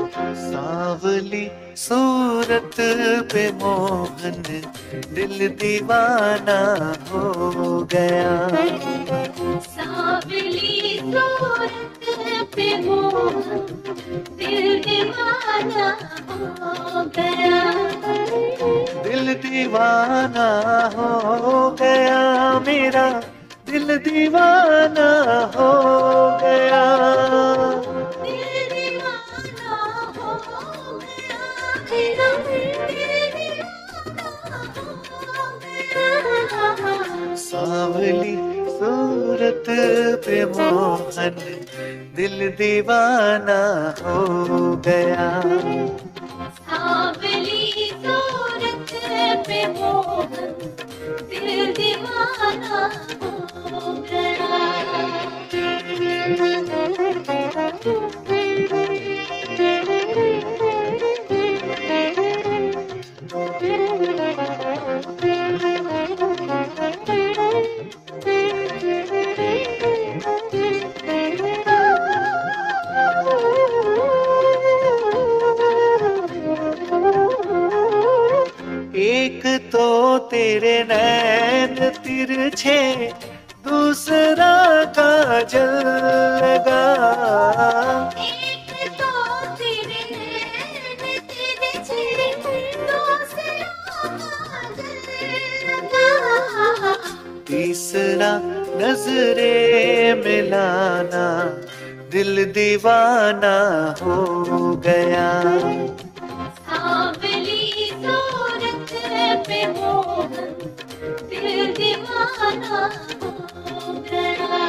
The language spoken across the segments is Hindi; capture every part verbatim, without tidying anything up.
सांवली सूरत पे मोहन दिल दीवाना हो गया। सांवली सूरत पे मोहन दिल दीवाना हो गया। दिल दीवाना हो गया मेरा, दिल दीवाना हो गया। सांवली सूरत पे मोहन दिल दीवाना हो गया। सांवली सूरत पे मोहन दिल दीवाना हो गया। एक तो तेरे नैन तिरछे, दूसरा काजल लगा। एक तो तेरे नैन तिरछे, दूसरा काजल लगा। तीसरा नजरे मिलाना, दिल दीवाना हो गया। सांवली सूरत पे मोहन दिल दीवाना हो गया।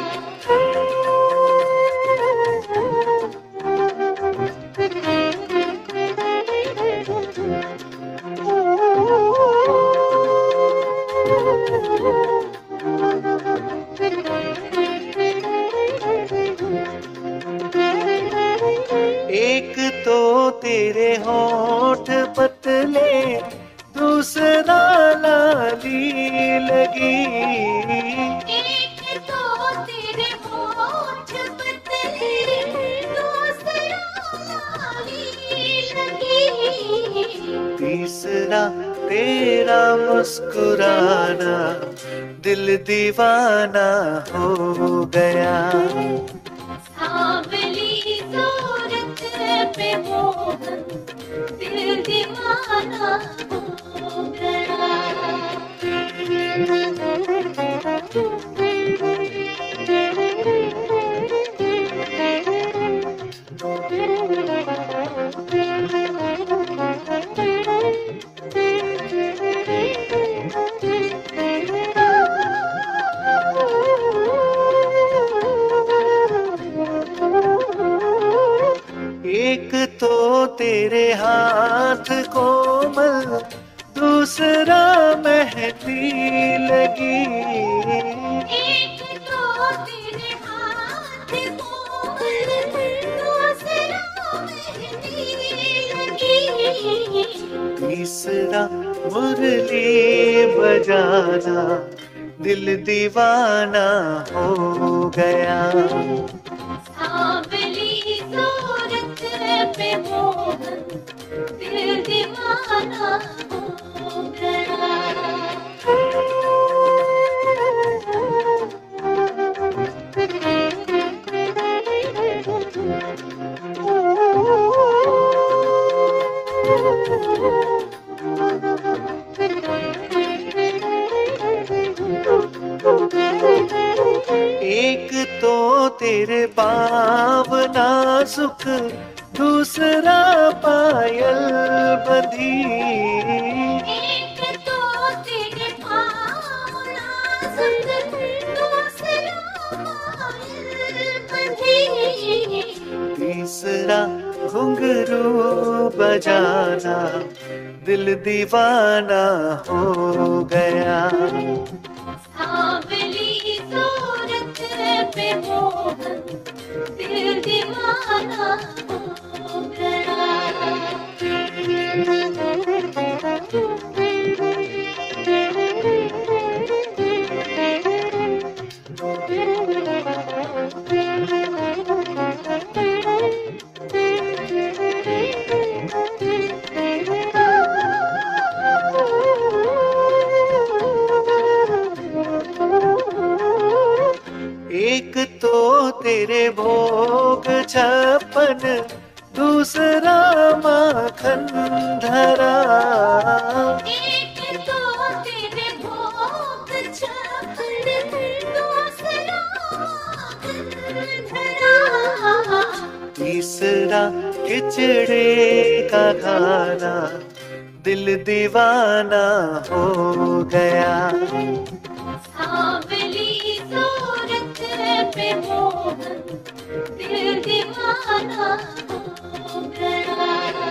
एक तो तेरे होठ पतले, दूसरा लाली लगी। एक तो तेरे होठ पतले, दूसरा लाली लगी। तीसरा तेरा मुस्कुराना, दिल दीवाना हो गया। सांवली सूरत पे मोहन दिल दीवाना हो गया। एक तो तेरे हाथ कोमल, दूसरा मेहंदी लगी। एक तो तेरे हाथ कोमल, दूसरा मेहंदी लगी। तीसरा मुरली बजाना, दिल दीवाना हो गया। सांवली सूरत पे मोहन दिल दीवाना हो गया। एक तो तेरे पाँव नाजुक, दूसरा पायल बंधी। एक तो तेरे पाँव नाजुक, दूसरा पायल बंधी। तीसरा घुंघरू बजाना, दिल दीवाना हो गया। सांवली सूरत पे मोहन दिल दीवाना हो गया। दूसरा माखन धरा। एक तो तेरे भोग छपड़, दूसरा माखन धरा। तीसरा खिचड़े का खाना, दिल दीवाना हो गया। सांवली सूरत पे मोहन, दिल दीवाना हो गया।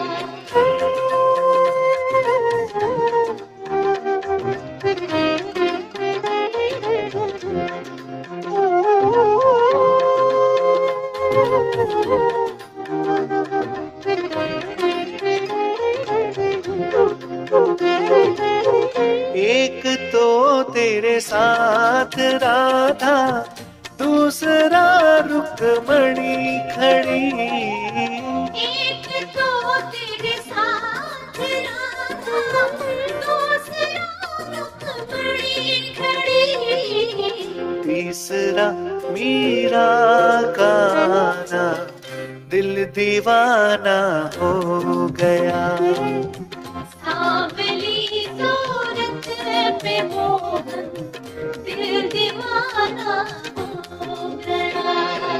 एक तो तेरे साथ राधा, दूसरा रुक्मणी खड़ी। एक तो तेरे साथ राधा, दूसरा रुक्मणी खड़ी। तीसरा मीरा का आना, दिल दीवाना हो गया। सांवली सूरत पे मोहन, दिल दीवाना हो गया।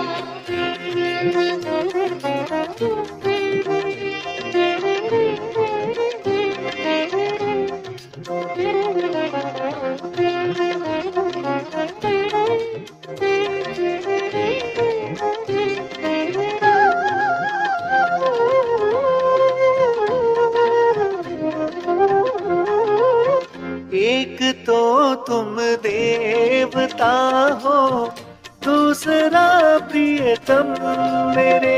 एक तो तुम देवता हो, दूसरा प्रियतम मेरे।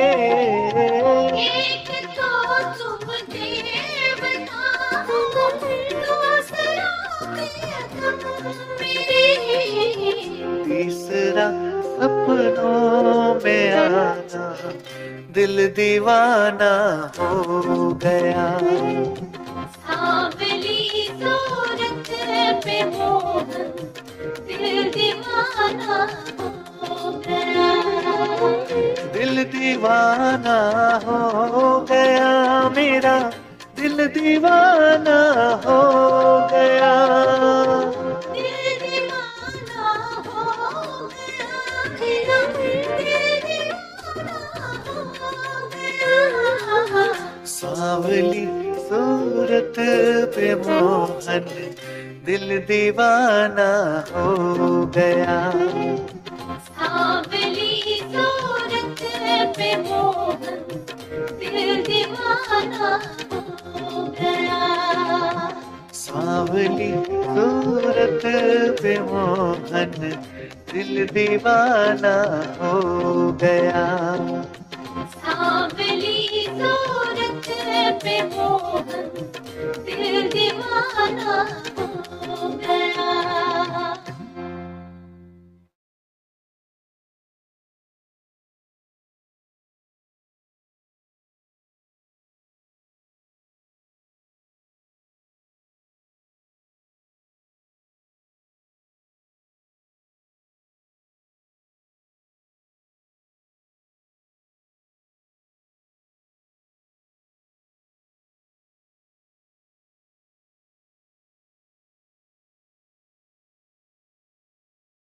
एक तो तुम देवता हो, दूसरा प्रियतम मेरे। तीसरा सपनों में आना, दिल दीवाना हो गया। सांवली सूरत पे मोहन, दिल दीवाना हो गया। दिल दीवाना हो गया मेरा, दिल दीवाना हो गया। दिल दीवाना हो गया मेरा, दिल दीवाना हो गया। सांवली सूरत पे मोहन, दिल दीवाना हो गया। सांवली सूरत पे मोहन, दिल दीवाना हो गया। सांवली सूरत पे मोहन, दिल दीवाना हो गया। सांवली सूरत पे मोहन,